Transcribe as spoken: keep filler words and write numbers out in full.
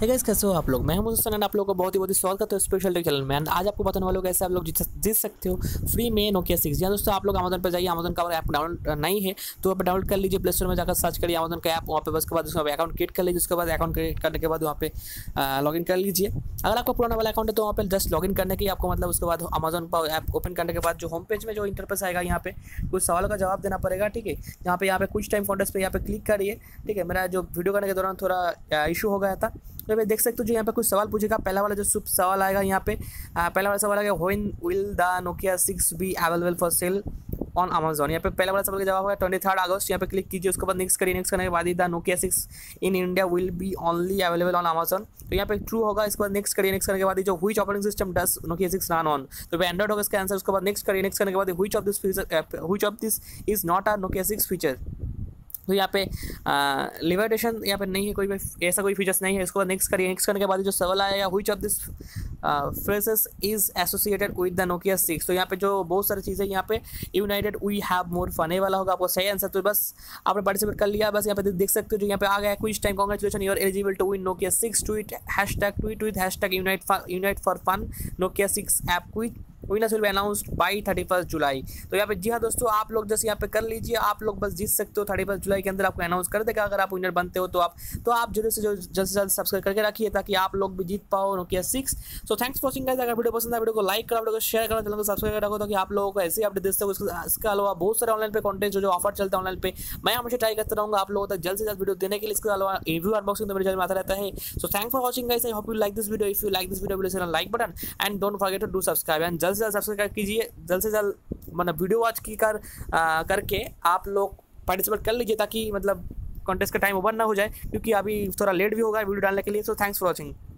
है गाइस, कैसे हो आप लोग। मैं हूं मुझसे एंड आप लोगों को बहुत ही बहुत ही स्वागत करता हूं स्पेशल टेक चैनल में। एंड आज आपको बताने वाला हूं कैसे आप लोग जीत जीत सकते हो फ्री में नोकिया सिक्स। जी दोस्तों, आप लोग अमेजन पर जाइए, अमेजन का ऐप डाउनलोड नहीं है तो आप डाउनलोड कर लीजिए, प्ले स्टोर में जाकर सर्च करिए अमेजन का ऐप। वहाँ पे बस के बाद उसका अकाउंट क्रिएट कर लीजिए। उसके बाद अकाउंट क्रिएट करने के बाद वहाँ पे लॉगिन कर लीजिए। अगर आपका पुराना वाला अकाउंट है तो वहाँ पे जस्ट लॉगिन करने की आपको मतलब उसके बाद अमेजन पर ऐप ओपन करने के बाद जो होम पेज में जो इंटरफेस आएगा, यहाँ पे कुछ सवालों का जवाब देना पड़ेगा। ठीक है, यहाँ पे यहाँ पे कुछ टाइम कॉन्टेस्ट पे यहाँ पे क्लिक करिए। ठीक है, मेरा जो वीडियो करने के दौरान थोड़ा इशू हो गया था, तो मैं देख सकते हो जो यहाँ पे कुछ सवाल पूछेगा। पहला वाला जो शुभ सवाल आएगा यहाँ पे, आ, पहला वाला सवाल आएगा when will the Nokia six be available for sale on Amazon. यहाँ पे पहला वाला सवाल का जवाब होगा ट्वेंटी थर्ड अगस्त। यहाँ पे क्लिक कीजिए, उसके बाद नेक्स्ट करिए। नेक्स्ट करने के बाद the Nokia six in India will be only available on Amazon, तो यहाँ पे ट्रू होगा। इसके बाद नेक्स्ट करिए। नेक्स्ट करने के बाद जो which operating system does Nokia six run on, तो एंड्रॉइड होगा इसका आंसर। उसके बाद नेक्स्ट करिए। नेक्स्ट करने के बाद which of this which of this is not a Nokia six feature, तो यहाँ पे लिमिटेशन यहाँ पे नहीं है, कोई भी ऐसा कोई फीचर्स नहीं है। इसको नेक्स्ट करिए। नेक्स्ट करने के बाद जो सवाल आएगा which of this phrases is associated with the Nokia six, तो यहाँ पे जो बहुत सारी चीज़ें यहाँ पे united we have more fun ये वाला होगा आपको सही आंसर। तो बस आपने पार्टिसिपेट कर लिया, बस यहाँ पे देख सकते हो जो यहाँ पे आ गया quiz time. Congratulations, you are eligible to win Nokia six. Tweet hashtag tweet with hashtag unite unite for fun Nokia six app quiz. Winners will be announced by thirty first July. तो यहाँ पे जी हाँ दोस्तों, आप लोग जैसे यहाँ पे कर लीजिए, आप लोग बस जीत सकते हो। थर्टी फर्स्ट जुलाई के अंदर आपको अनाउंस कर देगा अगर आप विनर बनते हो तो आप तो आप जरूर से जो जल्द से जल्द सब्सक्राइब करके रखिए ताकि आप लोग भी जीत पाओ Nokia six. So thanks for watching guys. अगर वीडियो पसंद है वीडियो को लाइक करो, वीडियो को शेयर करो, चैनल को सब्सक्राइब कर रखो ताकि आप लोगों को ऐसे ही अपडेट दे सको। इसके अलावा बहुत सारे ऑनलाइन पे कंटेंट जो जो ऑफर चलता है ऑनलाइन पे, मैं हमेशा ट्राई करता रहूँगा आप लोगों तक जल्द से जल्द वीडियो देने के लिए। इसके अलावा रिव्यू अनबॉक्सिंग तो मेरे चैनल में आता रहता है। So thanks for watching guys. I hope you like this video. If you like this video please like button and don't forget to do subscribe and जल्द से जल्द सब्सक्राइब कीजिए। जल्द से जल्द मतलब वीडियो वॉच की कर आ, करके आप लोग पार्टिसिपेट कर लीजिए ताकि मतलब कॉन्टेस्ट का टाइम ओवर ना हो जाए, क्योंकि अभी थोड़ा लेट भी होगा वीडियो डालने के लिए। So thanks for watching.